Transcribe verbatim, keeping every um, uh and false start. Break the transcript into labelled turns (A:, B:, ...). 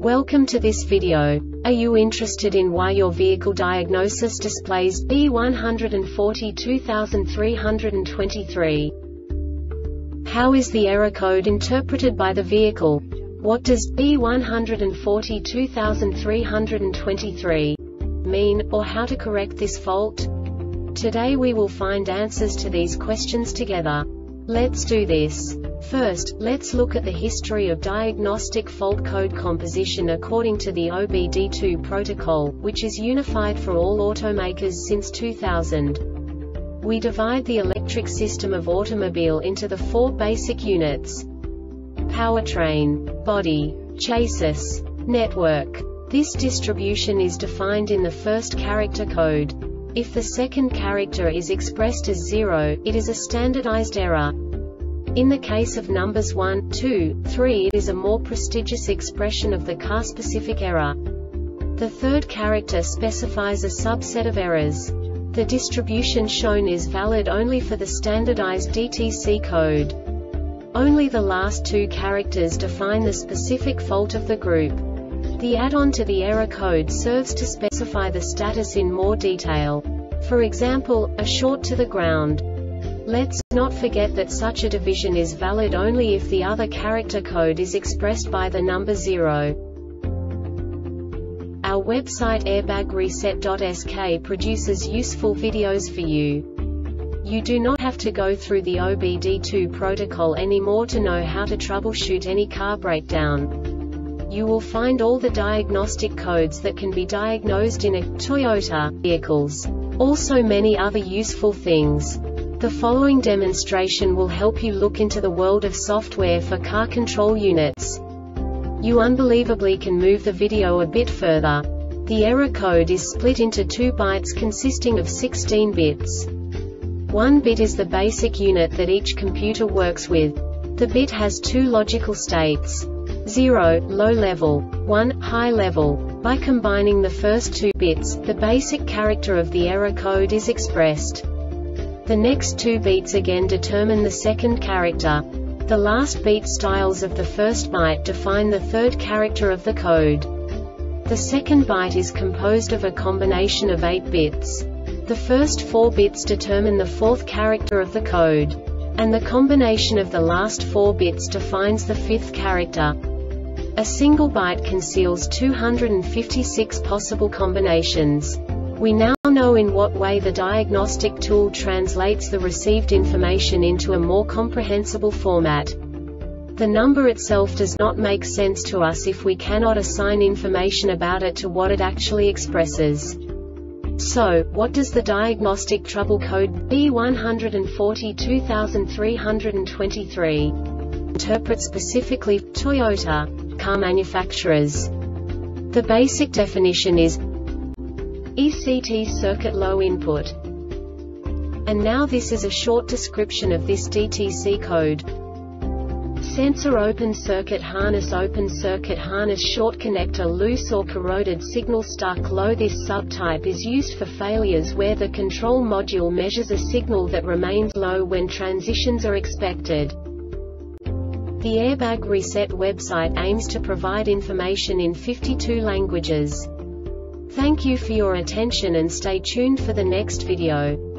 A: Welcome to this video. Are you interested in why your vehicle diagnosis displays B one four two three two three? How is the error code interpreted by the vehicle? What does B one four two three two three mean, or how to correct this fault? Today we will find answers to these questions together. Let's do this. First, let's look at the history of diagnostic fault code composition according to the O B D two protocol, which is unified for all automakers since two thousand. We divide the electric system of automobile into the four basic units: powertrain, body, chassis, network. This distribution is defined in the first character code. If the second character is expressed as zero, it is a standardized error. In the case of numbers one, two, three, it is a more prestigious expression of the car-specific error. The third character specifies a subset of errors. The distribution shown is valid only for the standardized D T C code. Only the last two characters define the specific fault of the group. The add-on to the error code serves to specify the status in more detail. For example, a short to the ground. Let's not forget that such a division is valid only if the other character code is expressed by the number zero. Our website airbag reset dot S K produces useful videos for you. You do not have to go through the O B D two protocol anymore to know how to troubleshoot any car breakdown. You will find all the diagnostic codes that can be diagnosed in a Toyota vehicles. Also many other useful things. The following demonstration will help you look into the world of software for car control units. You unbelievably can move the video a bit further. The error code is split into two bytes consisting of sixteen bits. One bit is the basic unit that each computer works with. The bit has two logical states: zero, low level, one, high level. By combining the first two bits, the basic character of the error code is expressed. The next two beats again determine the second character. The last beat styles of the first byte define the third character of the code. The second byte is composed of a combination of eight bits. The first four bits determine the fourth character of the code. And the combination of the last four bits defines the fifth character. A single byte conceals two hundred fifty-six possible combinations. We now know in what way the diagnostic tool translates the received information into a more comprehensible format. The number itself does not make sense to us if we cannot assign information about it to what it actually expresses. So, what does the diagnostic trouble code B one four two three two three interpret specifically for Toyota car manufacturers? The basic definition is E C T circuit low input. And now this is a short description of this D T C code. Sensor open circuit harness open circuit harness short connector loose or corroded signal stuck low. This subtype is used for failures where the control module measures a signal that remains low when transitions are expected. The Airbag Reset website aims to provide information in fifty-two languages. Thank you for your attention and stay tuned for the next video.